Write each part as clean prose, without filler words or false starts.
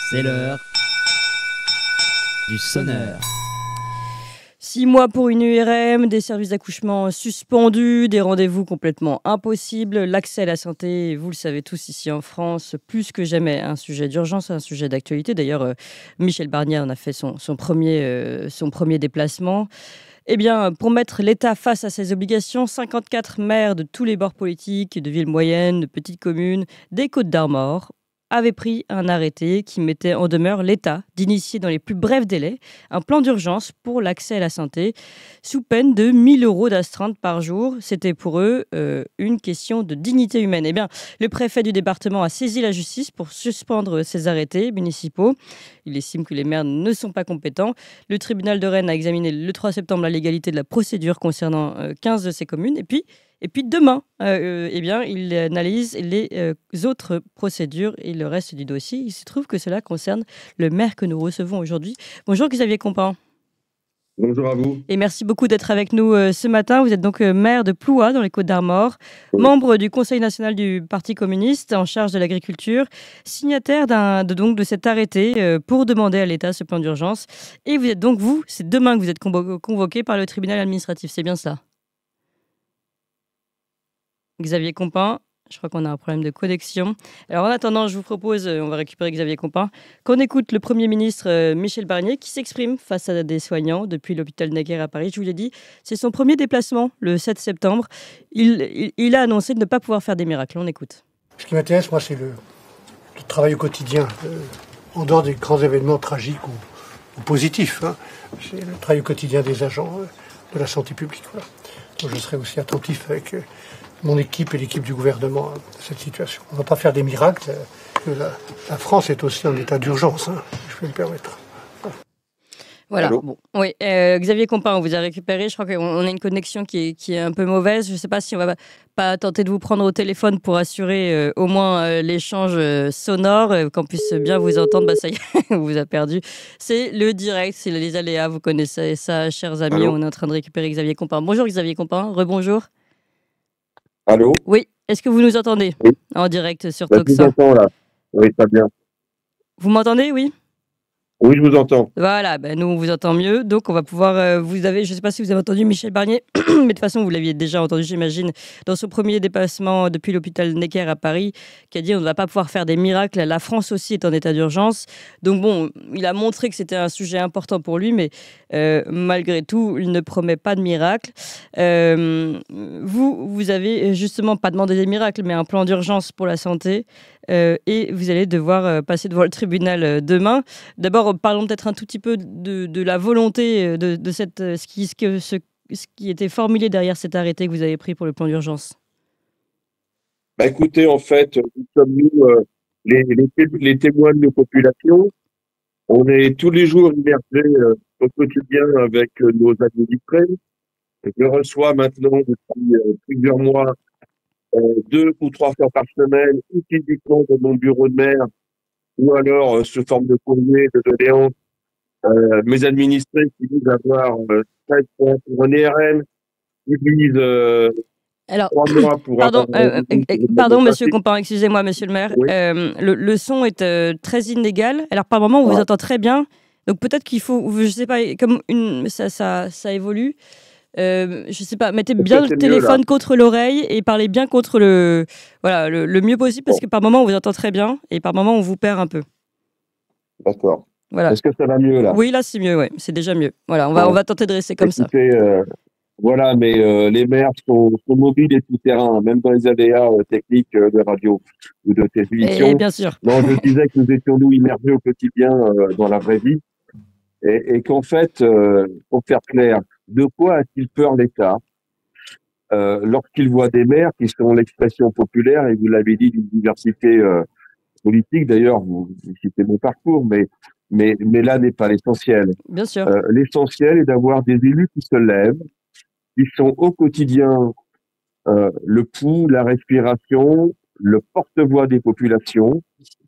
C'est l'heure du sonneur. 6 mois pour une URM, des services d'accouchement suspendus, des rendez-vous complètement impossibles, l'accès à la santé, vous le savez tous ici en France, plus que jamais un sujet d'urgence, un sujet d'actualité. D'ailleurs, Michel Barnier en a fait son premier déplacement. Eh bien, pour mettre l'État face à ses obligations, 54 maires de tous les bords politiques, de villes moyennes, de petites communes, des Côtes-d'Armor, avaient pris un arrêté qui mettait en demeure l'État d'initier dans les plus brefs délais un plan d'urgence pour l'accès à la santé, sous peine de 1 000 € d'astreinte par jour. C'était pour eux une question de dignité humaine. Eh bien, le préfet du département a saisi la justice pour suspendre ces arrêtés municipaux. Il estime que les maires ne sont pas compétents. Le tribunal de Rennes a examiné le 3 septembre la légalité de la procédure concernant 15 de ces communes. Et puis demain, il analyse les autres procédures et le reste du dossier. Il se trouve que cela concerne le maire que nous recevons aujourd'hui. Bonjour Xavier Compin. Bonjour à vous. Et merci beaucoup d'être avec nous ce matin. Vous êtes donc maire de Plouha dans les Côtes-d'Armor, membre du Conseil national du Parti communiste en charge de l'agriculture, signataire de cet arrêté pour demander à l'État ce plan d'urgence. Et vous êtes donc c'est demain que vous êtes convoqué par le tribunal administratif, c'est bien ça? Xavier Compin, je crois qu'on a un problème de connexion. Alors en attendant, je vous propose, on va récupérer Xavier Compin, qu'on écoute le Premier ministre Michel Barnier qui s'exprime face à des soignants depuis l'hôpital Necker à Paris. Je vous l'ai dit, c'est son premier déplacement le 7 septembre. Il a annoncé de ne pas pouvoir faire des miracles. On écoute. Ce qui m'intéresse, moi, c'est le travail au quotidien, en dehors des grands événements tragiques ou positifs. C'est le travail au quotidien des agents de la santé publique. Voilà. Donc, je serai aussi attentif avec mon équipe et l'équipe du gouvernement à cette situation. On ne va pas faire des miracles. La France est aussi en état d'urgence, je peux me permettre. Voilà. Bon. Oui, Xavier Compin, on vous a récupéré. Je crois qu'on a une connexion qui est un peu mauvaise. Je ne sais pas si on va pas tenter de vous prendre au téléphone pour assurer au moins l'échange sonore, qu'on puisse bien vous entendre. Bah, ça y est, on vous a perdu. C'est le direct, c'est les aléas. Vous connaissez ça, chers amis. Allô. On est en train de récupérer Xavier Compin. Bonjour Xavier Compin, rebonjour. Allô? Oui, est-ce que vous nous entendez? Oui. En direct sur Je vous Toxa. entends là. Oui, très bien. Vous m'entendez? Oui. Oui, je vous entends. Voilà, nous on vous entend mieux, donc on va pouvoir, je ne sais pas si vous avez entendu Michel Barnier, mais de toute façon vous l'aviez déjà entendu j'imagine, dans son premier déplacement depuis l'hôpital Necker à Paris, qui a dit on ne va pas pouvoir faire des miracles, la France aussi est en état d'urgence. Donc bon, il a montré que c'était un sujet important pour lui, mais malgré tout, il ne promet pas de miracle. Vous avez justement pas demandé des miracles, mais un plan d'urgence pour la santé. Et vous allez devoir passer devant le tribunal demain. D'abord, parlons peut-être un tout petit peu de la volonté de ce qui était formulé derrière cet arrêté que vous avez pris pour le plan d'urgence. Bah, écoutez, en fait, nous sommes les témoins de nos populations. On est tous les jours immergés au quotidien avec nos administrés. Je reçois maintenant depuis plusieurs mois 2 ou 3 fois par semaine, ou physiquement dans mon bureau de maire, ou alors sous forme de courrier, de doléances, mes administrés qui disent avoir 13 points pour un IRM, qui disent Alors, 3 mois pour pardon, monsieur Compin, excusez-moi, monsieur le maire. Oui. Le son est très inégal. Alors, par moment, on vous entend très bien. Donc, peut-être qu'il faut, je ne sais pas, comme ça évolue. Je ne sais pas, mettez bien le téléphone contre l'oreille et parlez bien contre le mieux possible, parce que par moment, on vous entend très bien et par moment, on vous perd un peu. D'accord. Voilà. Est-ce que ça va mieux là? Oui, là, c'est mieux, ouais. C'est déjà mieux. Voilà, on va tenter de rester comme ça. Voilà, mais les maires sont mobiles et tout-terrain, même dans les aléas techniques de radio ou de télévision. Et bien sûr. Non, je disais que nous étions, nous, immergés au quotidien dans la vraie vie. Et qu'en fait, pour faire clair, de quoi a-t-il peur l'État lorsqu'il voit des maires qui sont l'expression populaire, et vous l'avez dit, d'une diversité politique. D'ailleurs, vous citez mon parcours, mais là n'est pas l'essentiel. Bien sûr. L'essentiel est d'avoir des élus qui se lèvent, qui sont au quotidien le pouls, la respiration, le porte-voix des populations.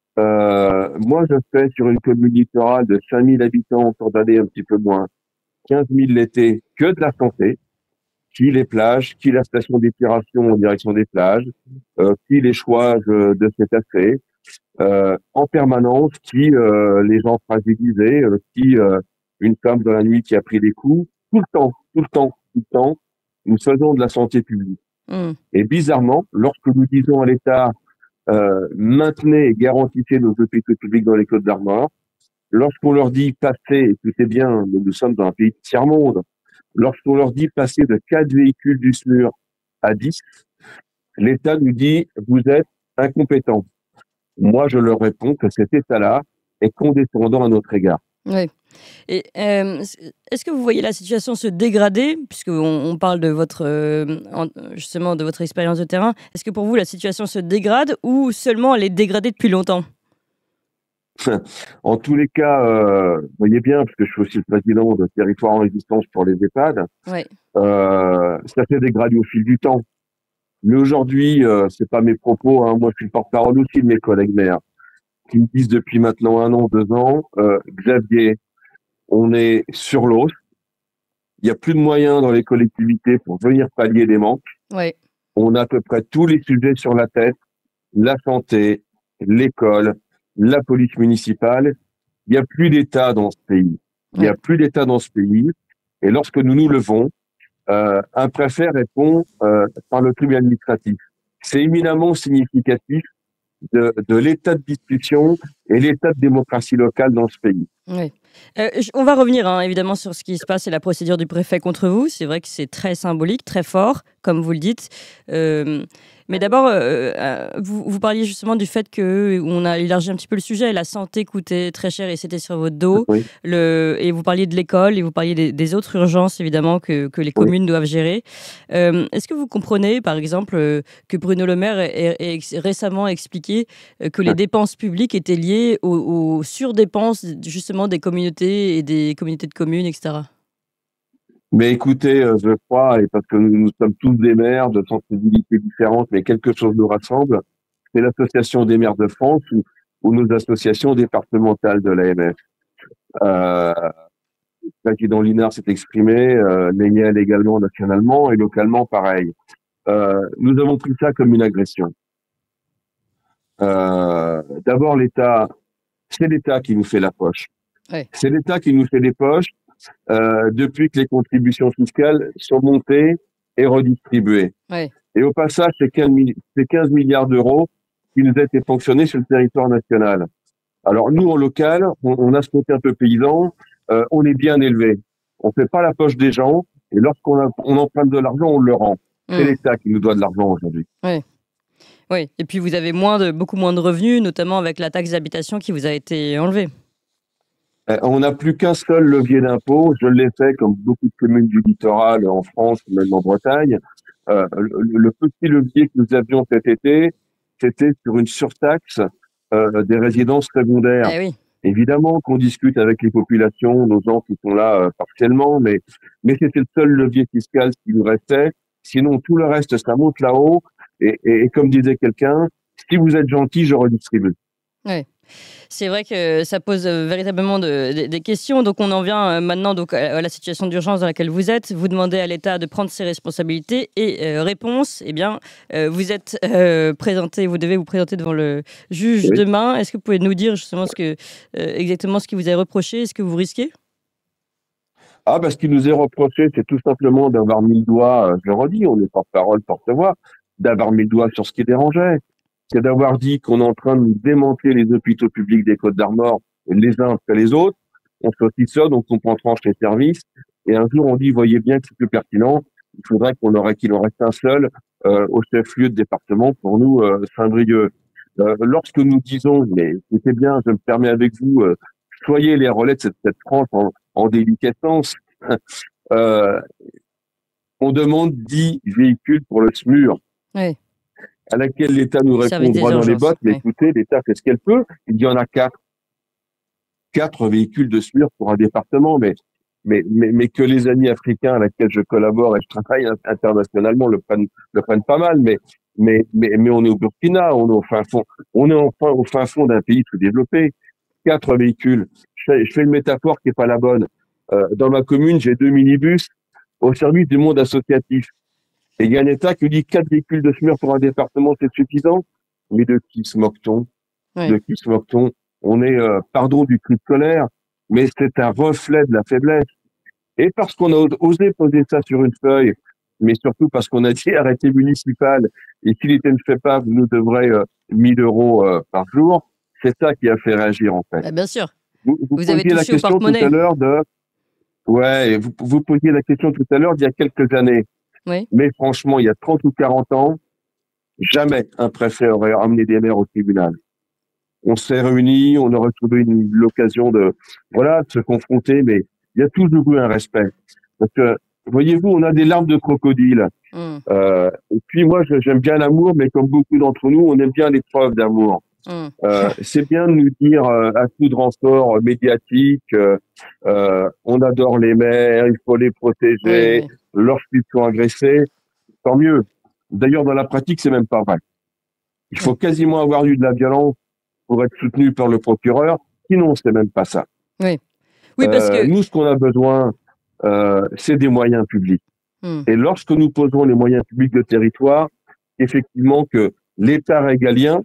Moi, je fais sur une commune littorale de 5000 habitants, en temps d'année un petit peu moins, 15 000 l'été, que de la santé, qui les plages, qui la station d'épuration en direction des plages, qui les choix de cétacés, en permanence, qui les gens fragilisés, qui une femme dans la nuit qui a pris des coups, tout le temps, tout le temps, tout le temps, nous faisons de la santé publique. Mm. Et bizarrement, lorsque nous disons à l'État maintenez et garantissez nos hôpitaux publics dans les Côtes-d'Armor, lorsqu'on leur dit passez, écoutez bien, nous sommes dans un pays de tiers-monde, lorsqu'on leur dit passer de 4 véhicules du SMUR à 10, l'État nous dit vous êtes incompétents. Moi, je leur réponds que cet État-là est condescendant à notre égard. Oui. Et est-ce que vous voyez la situation se dégrader, puisqu'on parle de votre justement de votre expérience de terrain? Est-ce que pour vous la situation se dégrade ou seulement elle est dégradée depuis longtemps? En tous les cas, vous voyez bien, parce que je suis aussi le président de Territoire en Résistance pour les EHPAD, Oui. ça s'est dégradé au fil du temps. Mais aujourd'hui, c'est pas mes propos, hein, moi je suis le porte-parole aussi de mes collègues maires, qui me disent depuis maintenant 1 an, 2 ans, Xavier, on est sur l'os, il n'y a plus de moyens dans les collectivités pour venir pallier les manques. Oui. On a à peu près tous les sujets sur la tête, la santé, l'école, la police municipale. Il n'y a plus d'État dans ce pays. Il n'y a plus d'État dans ce pays. Et lorsque nous nous levons, un préfet répond par le tribunal administratif. C'est éminemment significatif de l'état de discussion et l'état de démocratie locale dans ce pays. Oui. On va revenir évidemment sur ce qui se passe et la procédure du préfet contre vous. C'est vrai que c'est très symbolique, très fort, comme vous le dites. Mais d'abord, vous parliez justement du fait qu'on a élargi un petit peu le sujet. La santé coûtait très cher et c'était sur votre dos. Oui. Et vous parliez de l'école et vous parliez des autres urgences, évidemment, que les communes doivent gérer. Est-ce que vous comprenez, par exemple, que Bruno Le Maire ait récemment expliqué que les dépenses publiques étaient liées aux surdépenses, justement, des communautés et des communautés de communes, etc. Mais écoutez, je crois, et parce que nous sommes tous des maires de sensibilités différentes, mais quelque chose nous rassemble, c'est l'Association des maires de France ou nos associations départementales de l'AMF. Le président Linard s'est exprimé, Leyel également nationalement et localement pareil. Nous avons pris ça comme une agression. D'abord, c'est l'État qui nous fait la poche. Ouais. C'est l'État qui nous fait les poches depuis que les contributions fiscales sont montées et redistribuées. Ouais. Et au passage, c'est 15 milliards d'euros qui nous ont été ponctionnés sur le territoire national. Alors nous, en local, on a ce côté un peu paysan, on est bien élevé. On fait pas la poche des gens, et lorsqu'on emprunte de l'argent, on le rend. C'est l'État qui nous doit de l'argent aujourd'hui. Oui. Oui. Et puis vous avez beaucoup moins de revenus, notamment avec la taxe d'habitation qui vous a été enlevée. On n'a plus qu'un seul levier d'impôt. Je l'ai fait comme beaucoup de communes du littoral en France, même en Bretagne. Le petit levier que nous avions cet été, c'était sur une surtaxe des résidences secondaires. Eh oui. Évidemment qu'on discute avec les populations, nos gens qui sont là partiellement, mais c'était le seul levier fiscal qui nous restait. Sinon, tout le reste, ça monte là-haut. Et comme disait quelqu'un, si vous êtes gentil, je redistribue. Oui. C'est vrai que ça pose véritablement des questions. Donc, on en vient maintenant à la situation d'urgence dans laquelle vous êtes. Vous demandez à l'État de prendre ses responsabilités. Et réponse, eh bien, vous êtes présenté, vous devez vous présenter devant le juge demain. Est-ce que vous pouvez nous dire justement exactement ce qui vous est reproché et ce que vous risquez? Ce qui nous est reproché, c'est tout simplement d'avoir mis le doigt, je le redis, on est porte-parole, porte-voix, d'avoir mis le doigt sur ce qui dérangeait. C'est d'avoir dit qu'on est en train de démanteler les hôpitaux publics des Côtes-d'Armor les uns après les autres. On saucissonne, on comprend tranche les services. Et un jour, on dit, voyez bien que c'est plus pertinent. Il faudrait qu'il en reste un seul au chef-lieu de département pour nous, Saint-Brieuc. Lorsque nous disons, mais écoutez bien, je me permets avec vous, soyez les relais de cette tranche en déliquescence. On demande 10 véhicules pour le SMUR. Oui. À laquelle l'État nous répond droit dans les bottes, mais écoutez, l'État fait ce qu'elle peut. Il y en a 4. 4 véhicules de SMUR pour un département, mais que les amis africains à laquelle je collabore et je travaille internationalement le prennent pas mal, mais on est au Burkina, on est enfin au fin fond d'un pays sous-développé. 4 véhicules. Je fais une métaphore qui est pas la bonne. Dans ma commune, j'ai 2 minibus au service du monde associatif. Et il y a un État qui dit 4 véhicules de SMUR pour un département, c'est suffisant. Mais de qui se moque-t-on? De qui se moque-t-on? On est, pardon du cri de colère, mais c'est un reflet de la faiblesse. Et parce qu'on a osé poser ça sur une feuille, mais surtout parce qu'on a dit arrêté municipal, et s'il était ne fait pas, vous nous devrez 1 000 euros par jour, c'est ça qui a fait réagir en fait. Ah, bien sûr. Vous avez posiez la touché au question tout porte-monnaie. à l'heure vous posiez la question tout à l'heure d'il y a quelques années. Oui. Mais franchement, il y a 30 ou 40 ans, jamais un préfet aurait amené des maires au tribunal. On s'est réunis, on aurait trouvé l'occasion de se confronter, mais il y a toujours eu un respect. Parce que, voyez-vous, on a des larmes de crocodile. Et puis moi, j'aime bien l'amour, mais comme beaucoup d'entre nous, on aime bien les preuves d'amour. C'est bien de nous dire à coup de renfort médiatique, on adore les maires, il faut les protéger, lorsqu'ils sont agressés, tant mieux. D'ailleurs, dans la pratique, c'est même pas vrai. Il faut quasiment avoir eu de la violence pour être soutenu par le procureur, sinon c'est même pas ça. Oui, parce que nous, ce qu'on a besoin, c'est des moyens publics. Et lorsque nous posons les moyens publics de territoire, effectivement que l'État régalien,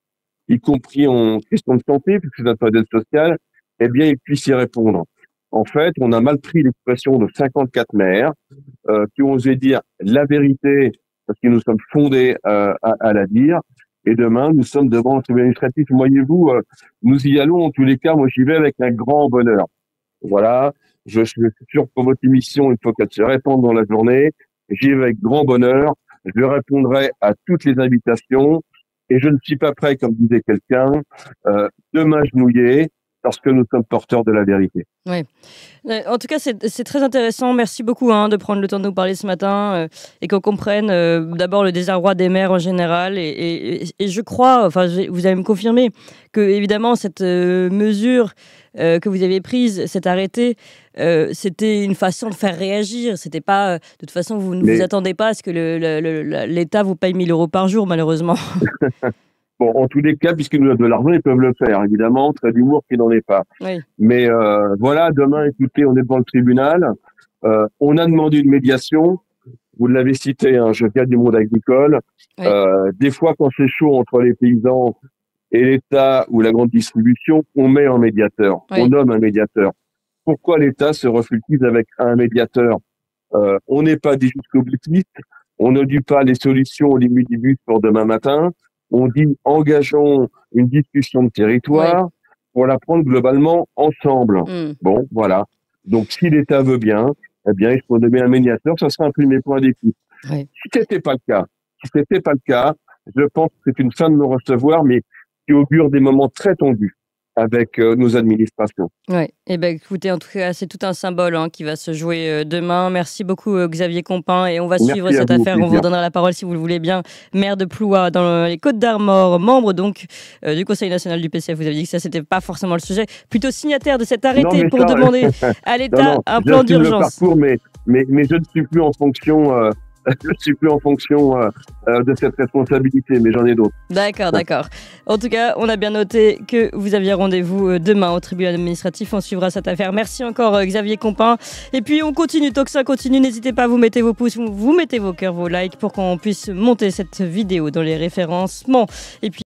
y compris en question de santé, puisque c'est un modèle social, eh bien, il puisse y répondre. En fait, on a mal pris l'expression de 54 maires qui ont osé dire la vérité, parce que nous sommes fondés à la dire. Et demain, nous sommes devant le tribunal administratif. Voyez-vous, nous y allons. En tous les cas, moi, j'y vais avec un grand bonheur. Voilà. Je suis sûr que pour votre émission, il faut qu'elle se répande dans la journée. J'y vais avec grand bonheur. Je répondrai à toutes les invitations. Et je ne suis pas prêt, comme disait quelqu'un, de m'agenouiller parce que nous sommes porteurs de la vérité. Oui. En tout cas, c'est très intéressant. Merci beaucoup de prendre le temps de nous parler ce matin et qu'on comprenne d'abord le désarroi des maires en général. Et je crois, vous allez me confirmer, que évidemment, cette mesure que vous avez prise, cet arrêté, c'était une façon de faire réagir. C'était pas, de toute façon, vous ne vous attendez pas à ce que l'État vous paye 1 000 euros par jour, malheureusement. Bon, en tous les cas, puisqu'ils nous donnent de l'argent, ils peuvent le faire, évidemment. Très d'humour qui n'en est pas. Oui. Mais voilà, demain, écoutez, on est devant le tribunal. On a demandé une médiation. Vous l'avez cité, je viens du monde agricole. Oui. Des fois, quand c'est chaud entre les paysans et l'État ou la grande distribution, on met un médiateur. Oui. On nomme un médiateur. Pourquoi l'État se refuse avec un médiateur? On n'est pas des jusqu'au boutiste. On ne dit pas les solutions aux minibus pour demain matin. On dit engageons une discussion de territoire pour la prendre globalement ensemble. Bon, voilà. Donc, si l'État veut bien, eh bien, il faut nommer un médiateur. Ça sera un premier point d'écoute. Oui. Si c'était pas le cas, je pense que c'est une fin de nos recevoir, mais qui augure des moments très tendus avec nos administrations. Oui, écoutez, en tout cas, c'est tout un symbole qui va se jouer demain. Merci beaucoup Xavier Compin et on va suivre cette affaire. On vous donnera la parole si vous le voulez bien. Maire de Plouha dans les Côtes-d'Armor, membre donc du Conseil national du PCF. Vous avez dit que ça, c'était pas forcément le sujet. Plutôt signataire de cet arrêté pour demander à l'État un plan d'urgence. Le parcours, mais je ne suis plus en fonction. Je ne suis plus en fonction de cette responsabilité, mais j'en ai d'autres. D'accord. En tout cas, on a bien noté que vous aviez rendez-vous demain au tribunal administratif. On suivra cette affaire. Merci encore Xavier Compin. Et puis on continue, tant que ça continue. N'hésitez pas, vous mettez vos pouces, vous mettez vos cœurs, vos likes pour qu'on puisse monter cette vidéo dans les référencements. Et puis